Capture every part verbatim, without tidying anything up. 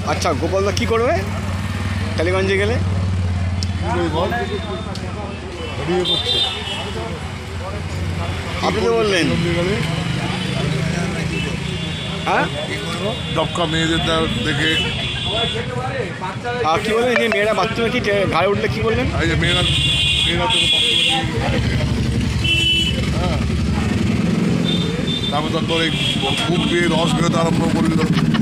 আচ্ছা, গোপালদা কি করবে টালিগঞ্জে গেলে? আপনি তো বললেন হ্যাঁ দপকা মেয়েদের দেখে। আর কি বললেন যে মেয়েরা বাথরুমে কি ঘাড়ে উঠলে কি বললেন? এই যে মেয়েরা মেয়েরা তো হ্যাঁ, তারপর তোর এই মুখ দিয়ে রস বেরোতে আরম্ভ করল।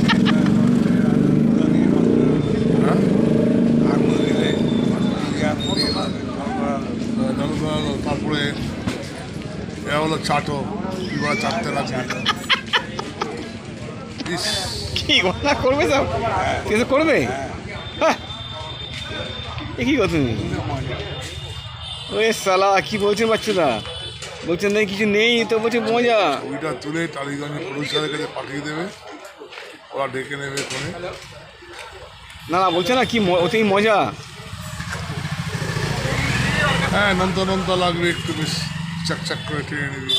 তারপরে এ হলো চাটো এবার চাটতে লাগবে। কি ঘটনা করবে সব কিছু করবে? হ্যাঁ কি কথা তুমি? ওরে সালা কি বলছেন বাচ্চারা? বলছেন না কিছু নেই তো বলছে মজা। ওইটা তুলে টালিগঞ্জের প্রডিউসারের কাছে পাঠিয়ে দেবে, ওরা ডেকে নেবে ফোনে। না না বলছে না কি ওতেই মজা। হ্যাঁ নন্তা নন্তা লাগবে, একটু বেশ চাকচাক করে টেনে নিবি।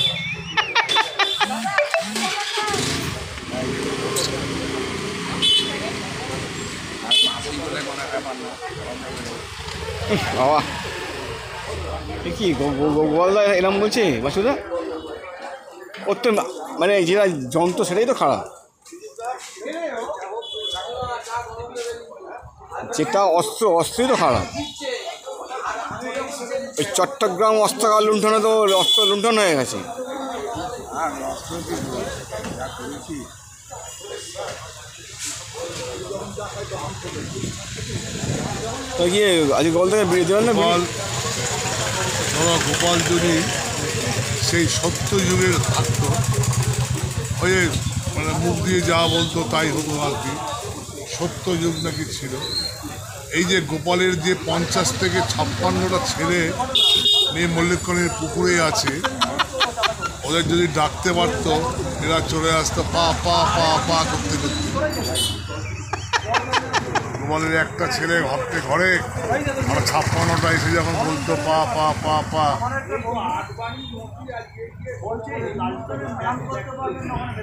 বাবা কি গোপালদা এরম বলছে বাসুদা? ওর তো মানে যেটা যন্ত্র সেটাই তো খারাপ, যেটা অস্ত্র অস্ত্রই তো খারাপ। ওই চট্টগ্রাম অস্ত্রাগার লুণ্ঠনে তো অস্ত্র লুণ্ঠন হয়ে গেছে। তো গিয়ে আজকে গোপাল থেকে বেরিয়ে দেবেন না? গোপাল ধরো গোপাল যদি সেই সত্য যুগের থাকতো, ওই মানে মুখ দিয়ে যা বলতো তাই হতো আর কি, সত্য যুগ নাকি ছিল। এই যে গোপালের যে পঞ্চাশ থেকে ছাপ্পান্নটা ছেলে মেয়ে মল্লিকনের পুকুরে আছে, ওদের যদি ডাকতে পারতো এরা চলে আসতো পা পা পা পা করতে করতে। গোপালের একটা ছেলে ঘরতে ঘরে আর ছাপ্পান্নটা এসে যখন বলতো পা পা পা পা।